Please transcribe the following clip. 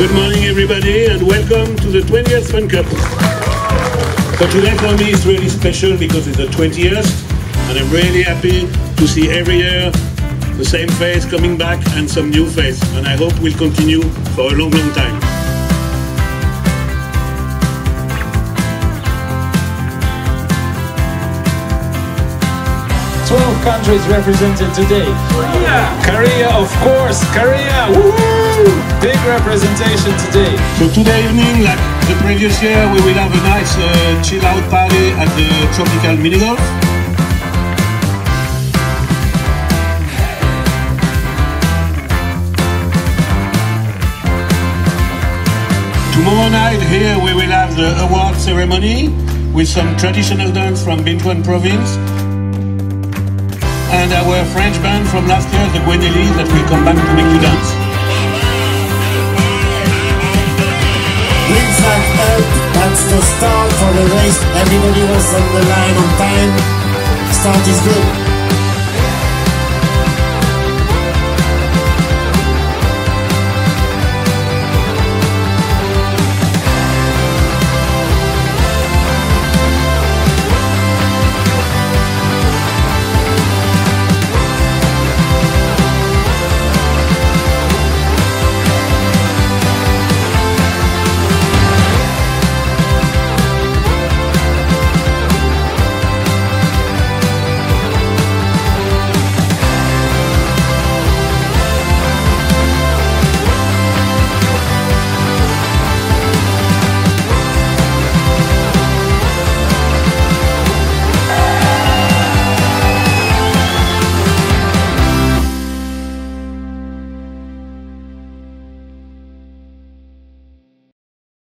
Good morning everybody and welcome to the 20th Fun Cup. So today for me is really special because it's the 20th and I'm really happy to see every year the same face coming back and some new face, and I hope we'll continue for a long time. 12 countries represented today. Korea, of course, Korea! Woohoo! Big representation today. So today evening, like the previous year, we will have a nice chill out party at the Tropical Mini Golf. Tomorrow night here we will have the award ceremony with some traditional dance from Binh Thuan province and our French band from last year, the Guenelli, that will come back to make you dance. Green flag up, that's the start for the race. Everybody was on the line on time. Start is good.